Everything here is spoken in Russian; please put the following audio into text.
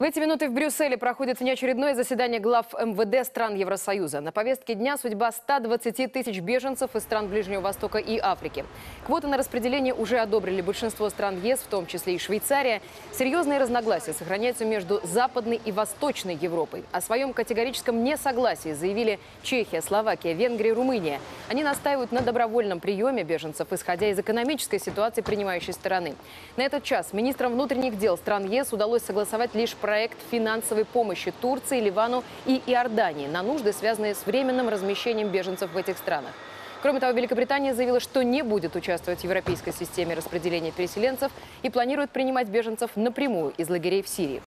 В эти минуты в Брюсселе проходит внеочередное заседание глав МВД стран Евросоюза. На повестке дня судьба 120 тысяч беженцев из стран Ближнего Востока и Африки. Квоты на распределение уже одобрили большинство стран ЕС, в том числе и Швейцария. Серьезные разногласия сохраняются между Западной и Восточной Европой. О своем категорическом несогласии заявили Чехия, Словакия, Венгрия, Румыния. Они настаивают на добровольном приеме беженцев, исходя из экономической ситуации принимающей стороны. На этот час министрам внутренних дел стран ЕС удалось согласовать лишь проект финансовой помощи Турции, Ливану и Иордании на нужды, связанные с временным размещением беженцев в этих странах. Кроме того, Великобритания заявила, что не будет участвовать в европейской системе распределения переселенцев и планирует принимать беженцев напрямую из лагерей в Сирии.